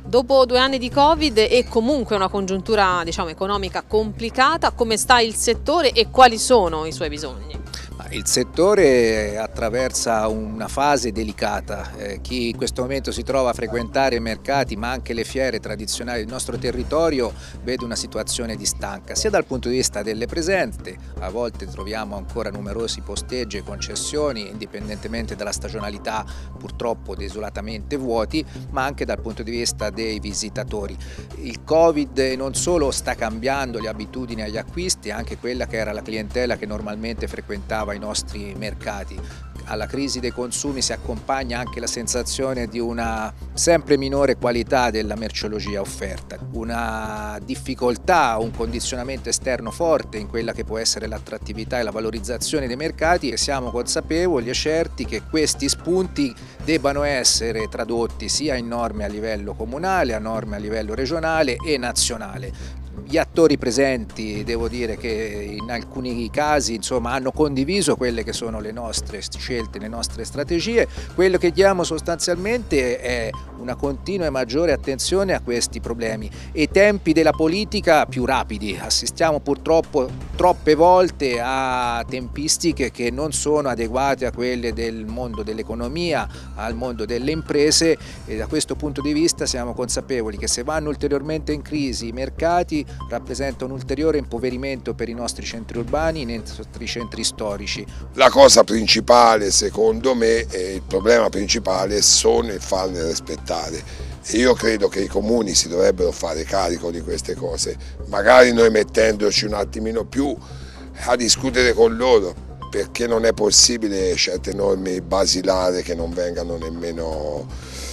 Dopo 2 anni di Covid e comunque una congiuntura, economica complicata, come sta il settore e quali sono i suoi bisogni? Il settore attraversa una fase delicata. Chi in questo momento si trova a frequentare i mercati ma anche le fiere tradizionali del nostro territorio vede una situazione di stanca, sia dal punto di vista delle presenze, a volte troviamo ancora numerosi posteggi e concessioni indipendentemente dalla stagionalità purtroppo desolatamente vuoti, ma anche dal punto di vista dei visitatori. Il Covid non solo sta cambiando le abitudini agli acquisti, anche quella che era la clientela che normalmente frequentava i nostri mercati. Alla crisi dei consumi si accompagna anche la sensazione di una sempre minore qualità della merceologia offerta, una difficoltà, un condizionamento esterno forte in quella che può essere l'attrattività e la valorizzazione dei mercati, e siamo consapevoli e certi che questi spunti debbano essere tradotti sia in norme a livello comunale, a norme a livello regionale e nazionale. Gli attori presenti, devo dire che in alcuni casi hanno condiviso quelle che sono le nostre scelte, le nostre strategie. Quello che diamo sostanzialmente è una continua e maggiore attenzione a questi problemi e tempi della politica più rapidi. Assistiamo purtroppo troppe volte a tempistiche che non sono adeguate a quelle del mondo dell'economia, al mondo delle imprese, e da questo punto di vista siamo consapevoli che se vanno ulteriormente in crisi i mercati rappresenta un ulteriore impoverimento per i nostri centri urbani, nei nostri centri storici. La cosa principale, secondo me, e il problema principale sono il farne rispettare. E io credo che i comuni si dovrebbero fare carico di queste cose, magari noi mettendoci un attimino più a discutere con loro, perché non è possibile certe norme basilari che non vengano nemmeno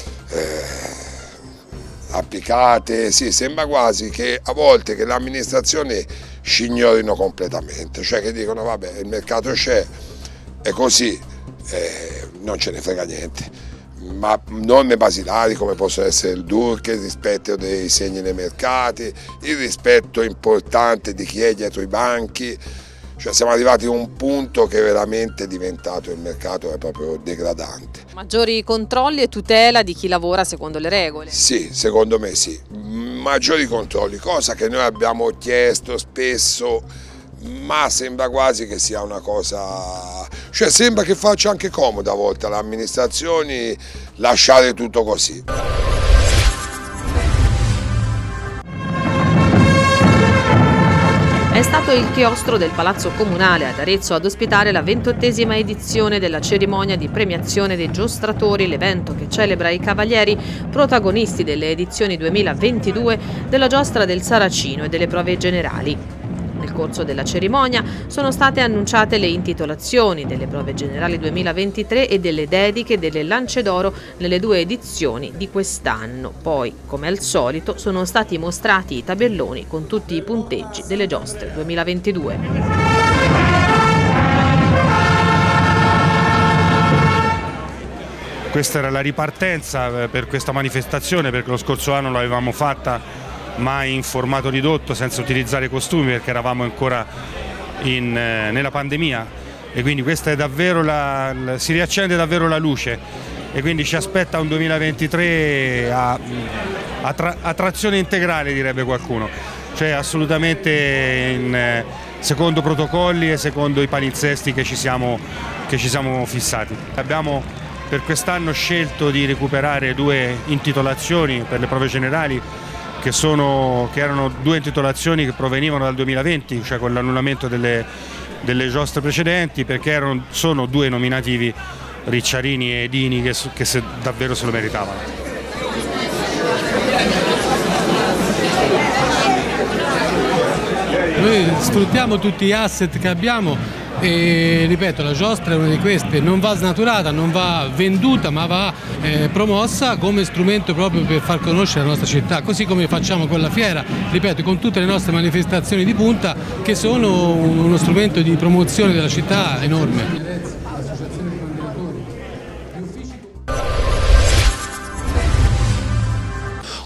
applicate. Sì, sembra quasi che a volte che l'amministrazione ci ignorino completamente, cioè che dicono vabbè, il mercato c'è, è così, non ce ne frega niente. Ma norme basilari come possono essere il DURC, il rispetto dei segni nei mercati, il rispetto importante di chi è dietro i banchi, cioè siamo arrivati a un punto che veramente è diventato, il mercato è proprio degradante. Maggiori controlli e tutela di chi lavora secondo le regole? Sì, secondo me sì, maggiori controlli, cosa che noi abbiamo chiesto spesso, ma sembra quasi che sia una cosa, cioè sembra che faccia anche comodo a volte alle amministrazioni lasciare tutto così. È stato il chiostro del Palazzo Comunale ad Arezzo ad ospitare la 28ª edizione della cerimonia di premiazione dei giostratori, l'evento che celebra i cavalieri protagonisti delle edizioni 2022 della Giostra del Saracino e delle prove generali. Nel corso della cerimonia sono state annunciate le intitolazioni delle prove generali 2023 e delle dediche delle Lance d'Oro nelle 2 edizioni di quest'anno. Poi, come al solito, sono stati mostrati i tabelloni con tutti i punteggi delle giostre 2022. Questa era la ripartenza per questa manifestazione, perché lo scorso anno l'avevamo fatta ma in formato ridotto, senza utilizzare costumi, perché eravamo ancora nella pandemia, e quindi questa è davvero si riaccende davvero la luce, e quindi ci aspetta un 2023 a trazione integrale, direbbe qualcuno, cioè assolutamente secondo protocolli e secondo i palinsesti che ci siamo fissati. Abbiamo per quest'anno scelto di recuperare 2 intitolazioni per le prove generali, che erano 2 intitolazioni che provenivano dal 2020, cioè con l'annullamento delle giostre precedenti, perché sono 2 nominativi, Ricciarini e Dini, che davvero se lo meritavano. Noi sfruttiamo tutti gli asset che abbiamo e ripeto, la giostra è una di queste, non va snaturata, non va venduta, ma va promossa come strumento proprio per far conoscere la nostra città, così come facciamo con la fiera, ripeto, con tutte le nostre manifestazioni di punta, che sono uno strumento di promozione della città enorme.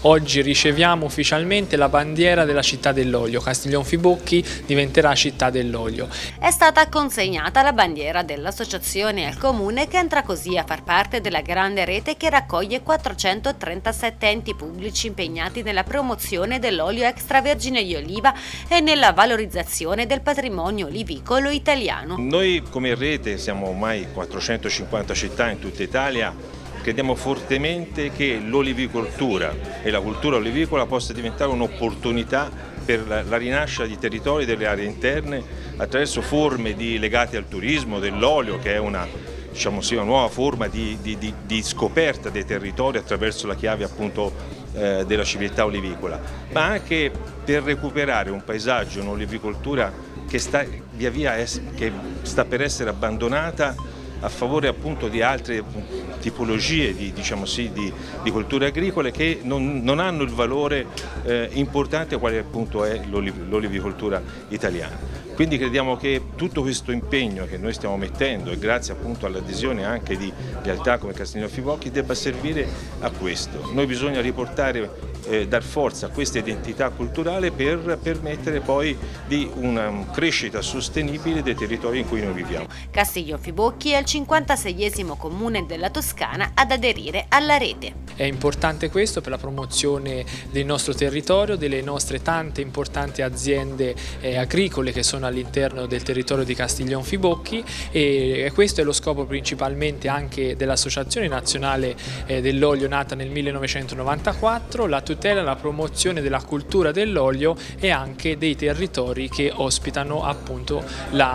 oggi riceviamo ufficialmente la bandiera della città dell'olio. Castiglion Fibocchi diventerà città dell'olio. È stata consegnata la bandiera dell'associazione al comune, che entra così a far parte della grande rete che raccoglie 437 enti pubblici impegnati nella promozione dell'olio extravergine di oliva e nella valorizzazione del patrimonio olivicolo italiano. Noi come rete siamo ormai 450 città in tutta Italia. Crediamo fortemente che l'olivicoltura e la cultura olivicola possa diventare un'opportunità per la rinascita di territori delle aree interne attraverso forme legate al turismo dell'olio, che è una nuova forma di scoperta dei territori attraverso la chiave appunto della civiltà olivicola, ma anche per recuperare un paesaggio, un'olivicoltura che sta per essere abbandonata a favore appunto di altre tipologie di colture agricole che non hanno il valore importante quale appunto è l'olivicoltura italiana. Quindi crediamo che tutto questo impegno che noi stiamo mettendo, e grazie appunto all'adesione anche di realtà come Castiglion Fibocchi, debba servire a questo. Noi bisogna riportare, dar forza a questa identità culturale per permettere poi di una crescita sostenibile dei territori in cui noi viviamo. Castiglion Fibocchi è il 56esimo comune della Toscana ad aderire alla rete. È importante questo per la promozione del nostro territorio, delle nostre tante importanti aziende agricole che sono all'interno del territorio di Castiglion Fibocchi, e questo è lo scopo principalmente anche dell'Associazione Nazionale dell'Olio, nata nel 1994, la tutela e la promozione della cultura dell'olio e anche dei territori che ospitano appunto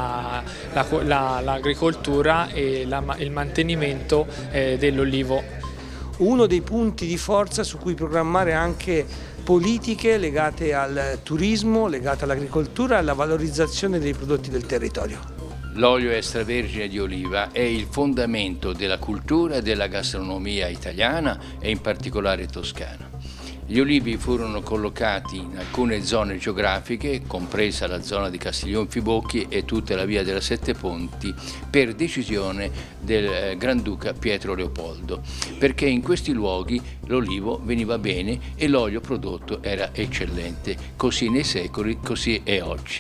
l'agricoltura e il mantenimento dell'olivo. Uno dei punti di forza su cui programmare anche politiche legate al turismo, legate all'agricoltura e alla valorizzazione dei prodotti del territorio. L'olio extravergine di oliva è il fondamento della cultura e della gastronomia italiana e in particolare toscana. Gli olivi furono collocati in alcune zone geografiche, compresa la zona di Castiglion Fibocchi e tutta la via della Sette Ponti, per decisione del Granduca Pietro Leopoldo, perché in questi luoghi l'olivo veniva bene e l'olio prodotto era eccellente, così nei secoli, così è oggi.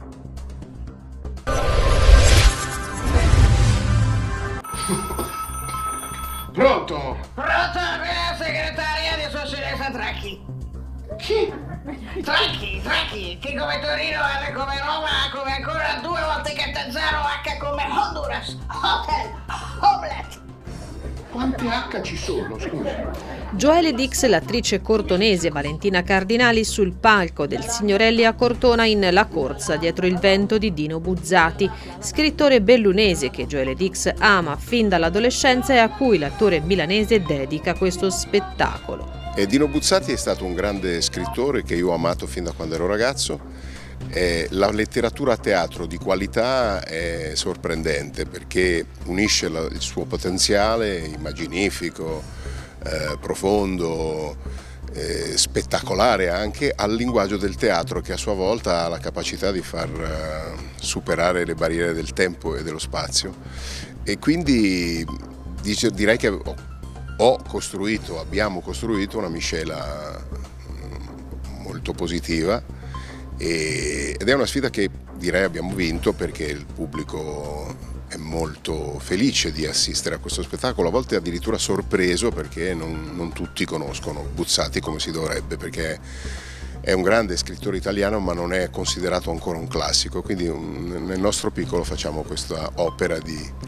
Pronto? Pronto, segretaria di Sua Eccellenza Tracchi. Chi? Tracchi, che come Torino, L come Roma, come ancora 2 volte che 0, H come Honduras, Hotel, Omelette. Quante H ci sono, scusa? Joelle Dix, l'attrice cortonese Valentina Cardinali sul palco del Signorelli a Cortona in La Corsa dietro il vento di Dino Buzzati, scrittore bellunese che Joelle Dix ama fin dall'adolescenza e a cui l'attore milanese dedica questo spettacolo. Dino Buzzati è stato un grande scrittore che io ho amato fin da quando ero ragazzo. La letteratura a teatro di qualità è sorprendente perché unisce il suo potenziale immaginifico, profondo, spettacolare anche, al linguaggio del teatro, che a sua volta ha la capacità di far superare le barriere del tempo e dello spazio. E quindi direi che abbiamo costruito una miscela molto positiva. Ed è una sfida che direi abbiamo vinto, perché il pubblico è molto felice di assistere a questo spettacolo, a volte addirittura sorpreso perché non tutti conoscono Buzzati come si dovrebbe, perché è un grande scrittore italiano ma non è considerato ancora un classico, quindi nel nostro piccolo facciamo questa opera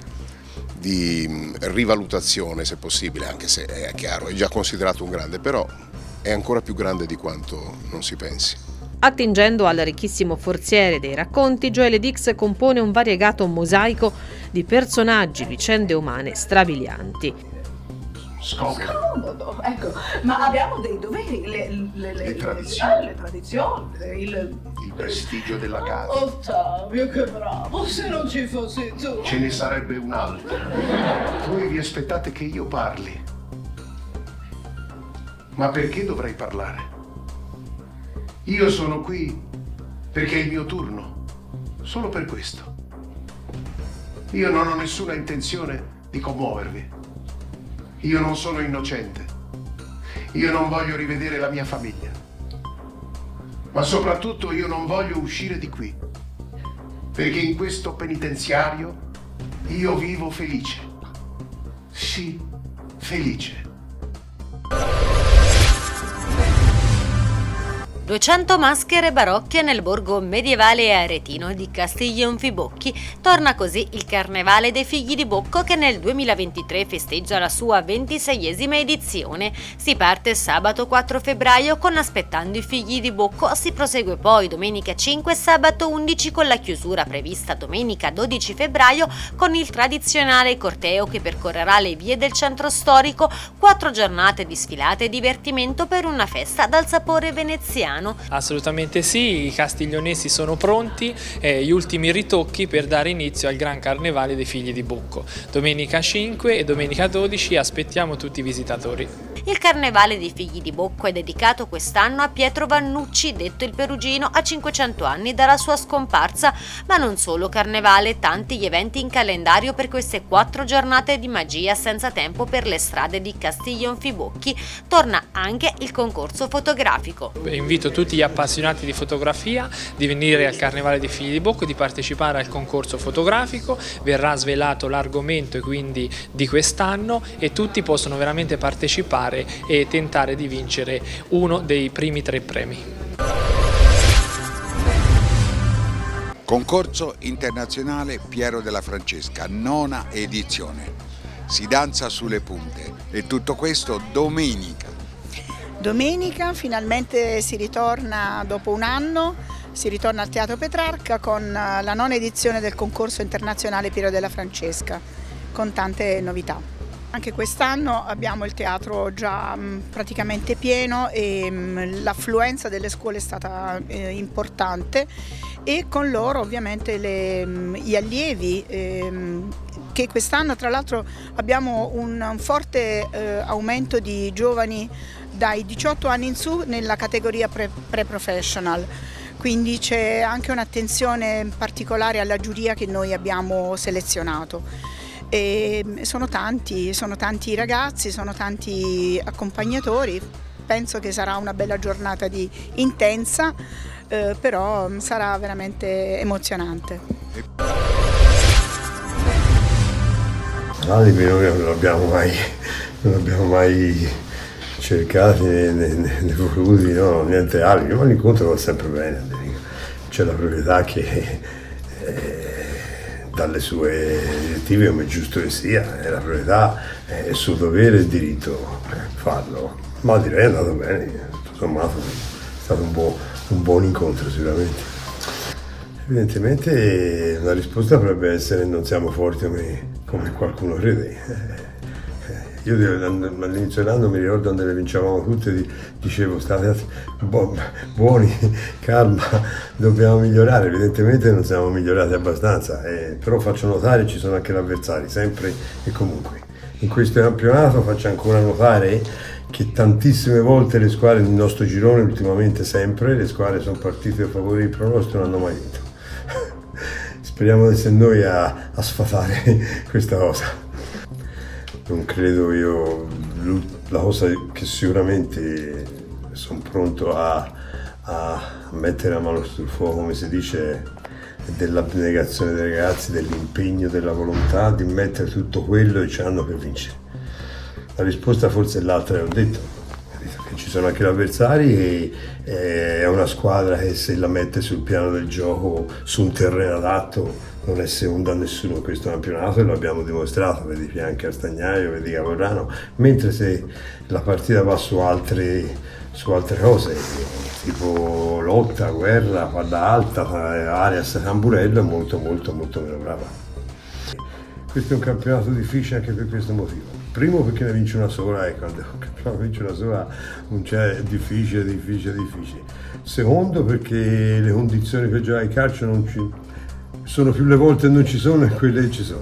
di rivalutazione, se possibile, anche se è chiaro, è già considerato un grande, però è ancora più grande di quanto non si pensi. Attingendo al ricchissimo forziere dei racconti, Joelle Dix compone un variegato mosaico di personaggi, vicende umane strabilianti. Scomodo, ecco, ma abbiamo dei doveri, le tradizioni, il prestigio della casa. Ottavio, che bravo, se non ci fossi tu. Ce ne sarebbe un altro. Voi vi aspettate che io parli. Ma perché dovrei parlare? Io sono qui perché è il mio turno, solo per questo. Io non ho nessuna intenzione di commuovervi. Io non sono innocente. io non voglio rivedere la mia famiglia, ma soprattutto io non voglio uscire di qui, perché in questo penitenziario io vivo felice. Sì, felice. 200 maschere barocche nel borgo medievale e aretino di Castiglionfibocchi. Torna così il Carnevale dei Figli di Bocco, che nel 2023 festeggia la sua 26esima edizione. Si parte sabato 4 febbraio con Aspettando i Figli di Bocco, si prosegue poi domenica 5 e sabato 11 con la chiusura prevista domenica 12 febbraio con il tradizionale corteo che percorrerà le vie del centro storico. 4 giornate di sfilate e divertimento per una festa dal sapore veneziano. Assolutamente sì, i castiglionesi sono pronti, gli ultimi ritocchi per dare inizio al Gran Carnevale dei Figli di Bocco. Domenica 5 e domenica 12 aspettiamo tutti i visitatori. Il Carnevale dei Figli di Bocco è dedicato quest'anno a Pietro Vannucci, detto il Perugino, a 500 anni dalla sua scomparsa. Ma non solo Carnevale, tanti gli eventi in calendario per queste 4 giornate di magia senza tempo per le strade di Castiglionfibocchi. Torna anche il concorso fotografico. Invito tutti gli appassionati di fotografia di venire al Carnevale dei Figli di Bocco, di partecipare al concorso fotografico. Verrà svelato l'argomento e quindi di quest'anno, e tutti possono veramente partecipare e tentare di vincere uno dei primi 3 premi. Concorso internazionale Piero della Francesca, 9ª edizione. Si danza sulle punte, e tutto questo domenica. Domenica finalmente si ritorna dopo un anno, si ritorna al Teatro Petrarca con la 9ª edizione del concorso internazionale Piero della Francesca, con tante novità. Anche quest'anno abbiamo il teatro già praticamente pieno e l'affluenza delle scuole è stata importante, e con loro ovviamente gli allievi che quest'anno tra l'altro abbiamo un forte aumento di giovani dai 18 anni in su nella categoria pre-professional, quindi c'è anche un'attenzione particolare alla giuria che noi abbiamo selezionato. E sono tanti i ragazzi, sono tanti accompagnatori, penso che sarà una bella giornata intensa, però sarà veramente emozionante. Alibi non l'abbiamo mai cercati né voluti, no, niente alibi, ma l'incontro va sempre bene. C'è la proprietà che dalle sue direttive, come è giusto che sia, la proprietà è il suo dovere e il diritto farlo, ma direi è andato bene, tutto sommato è stato un buon incontro sicuramente. Evidentemente la risposta potrebbe essere: non siamo forti come qualcuno crede. Io all'inizio dell'anno mi ricordo quando le vincevamo tutte, dicevo state buoni, calma, dobbiamo migliorare. Evidentemente non siamo migliorati abbastanza, però faccio notare che ci sono anche gli avversari, sempre e comunque. In questo campionato faccio ancora notare che tantissime volte le squadre del nostro girone, ultimamente sempre, le squadre sono partite a favore del pronostico, non hanno mai vinto. Speriamo di essere noi a sfatare questa cosa. Non credo io, la cosa che sicuramente sono pronto a mettere la mano sul fuoco, come si dice, è dell'abnegazione dei ragazzi, dell'impegno, della volontà di mettere tutto quello che ci hanno per vincere. La risposta forse è l'altra che ho detto, che ci sono anche gli avversari, e è una squadra che se la mette sul piano del gioco, su un terreno adatto, non è seconda a nessuno in questo campionato, e lo abbiamo dimostrato, vedi Fianchi Castagnaio, vedi Cavorrano, mentre se la partita va su altre cose, tipo lotta, guerra, palla alta, Arias, Tamburello, è molto meno brava. Questo è un campionato difficile anche per questo motivo. Primo perché ne vince una sola, e quando vince una sola non c'è, è difficile. Secondo perché le condizioni per giocare in calcio sono più le volte non ci sono e quelle che ci sono.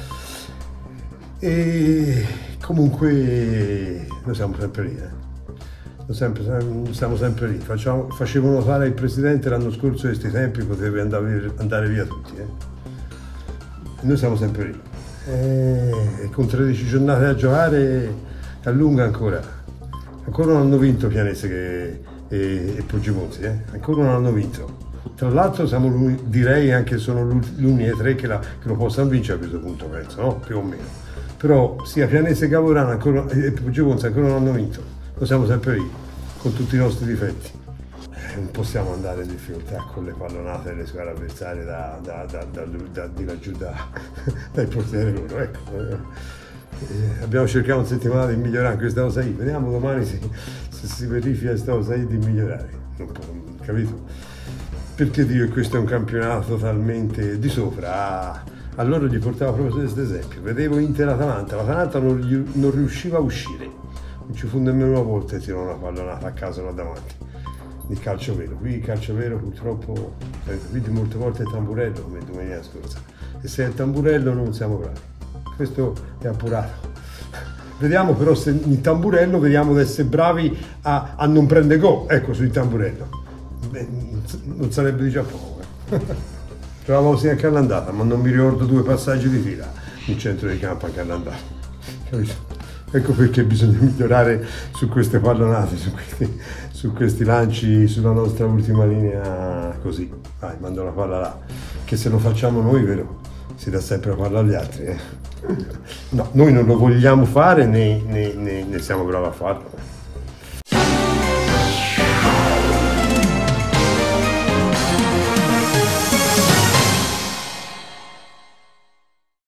E comunque noi siamo sempre lì, siamo sempre lì. Facevo notare il Presidente l'anno scorso, a questi tempi poteva andare via tutti. Noi siamo sempre lì. E con 13 giornate a giocare allunga ancora. Ancora non hanno vinto Pianese e Poggiomonzi, ancora non hanno vinto. Tra l'altro direi anche sono gli unici tre che lo possano vincere a questo punto, penso, no? Più o meno. Però sia Pianese che Cavorano e Poggiomonzi ancora non hanno vinto, lo siamo sempre lì, con tutti i nostri difetti. Non possiamo andare in difficoltà con le pallonate delle squadre avversarie di laggiù dai portieri loro, ecco. Abbiamo cercato una settimana di migliorare questa cosa lì, vediamo domani se si verifica questa cosa lì di migliorare, capito? Perché dico che questo è un campionato totalmente di sopra, a loro gli portavo proprio questo esempio, vedevo Inter-Atalanta, l'Atalanta non riusciva a uscire, non ci fu nemmeno una volta e tirò una pallonata a casa là davanti, di calcio vero. Qui il calcio vero purtroppo, vedi molte volte il tamburello come domenica scorsa, e se è il tamburello non siamo bravi, questo è appurato. Vediamo però se il tamburello, vediamo di essere bravi a non prendere gol, ecco, sul tamburello. Non sarebbe di già poco. Trovavo sia anche all'andata, ma non mi ricordo 2 passaggi di fila in centro di campo anche all'andata. Ecco perché bisogna migliorare su queste pallonate, su questi lanci sulla nostra ultima linea, così. Vai, mando la palla là. Che se lo facciamo noi, vero, si dà sempre la palla agli altri. No, noi non lo vogliamo fare né siamo bravi a farlo.